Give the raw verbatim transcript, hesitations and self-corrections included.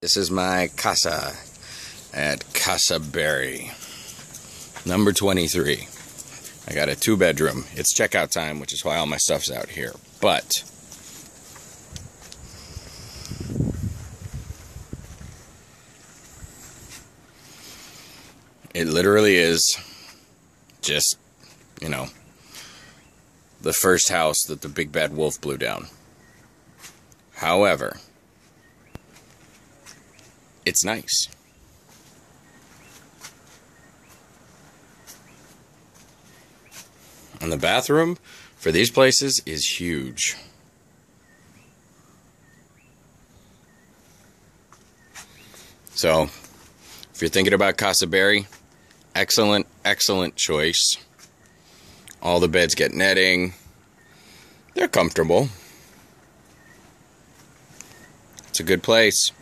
This is my Casa at Casa Berry, number twenty-three. I got a two bedroom. It's checkout time, which is why all my stuff's out here. But it literally is just, you know, the first house that the big bad wolf blew down. However, it's nice. And the bathroom for these places is huge. So, if you're thinking about Casa Berry, excellent, excellent choice. All the beds get netting. They're comfortable. It's a good place.